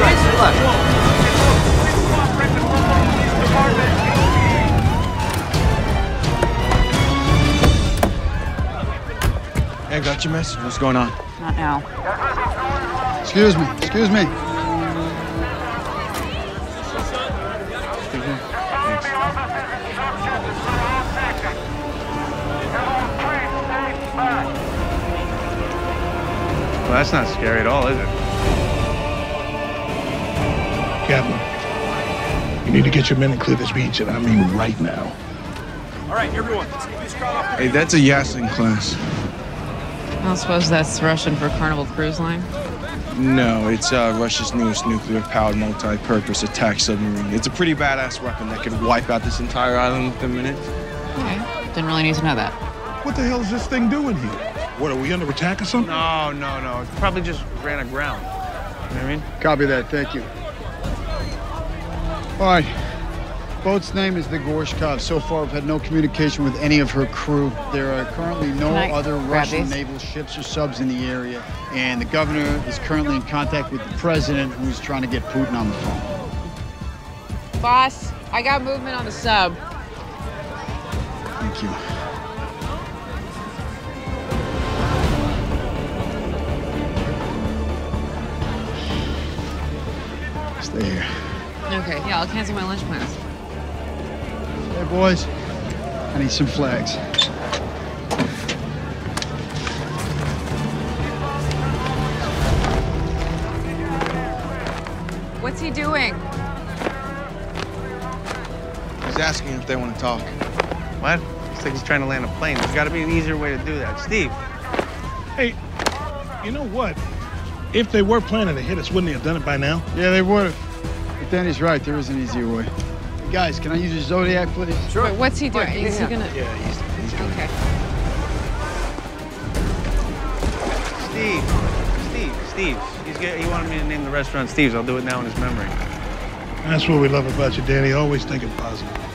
Hey, I got your message. What's going on? Not now. Excuse me. Excuse me. Well, that's not scary at all, is it? Captain, you need to get your men and clear this beach, and I mean right now. All right, everyone, please crowd up. Hey, that's a Yasin class. I don't suppose that's Russian for Carnival Cruise Line? No, it's Russia's newest nuclear-powered multi-purpose attack submarine. It's a pretty badass weapon that could wipe out this entire island within minutes. Okay, didn't really need to know that. What the hell is this thing doing here? What, are we under attack or something? No. It probably just ran aground. You know what I mean? Copy that. Thank you. All right. Boat's name is the Gorshkov. So far, we've had no communication with any of her crew. There are currently no other Russian naval ships or subs in the area. And the governor is currently in contact with the president, who's trying to get Putin on the phone. Boss, I got movement on the sub. Thank you. Stay here. Okay, yeah, I'll cancel my lunch plans. Hey, boys. I need some flags. What's he doing? He's asking if they want to talk. What? Looks like he's trying to land a plane. There's got to be an easier way to do that. Steve. Hey, you know what? If they were planning to hit us, wouldn't they have done it by now? Yeah, they would have. But Danny's right. There is an easier way. Hey, guys, can I use your Zodiac, please? Sure. Wait, what's he doing? Is he gonna... Yeah, he's doing Okay. Steve. He wanted me to name the restaurant Steve's. I'll do it now in his memory. That's what we love about you, Danny. Always thinking positive.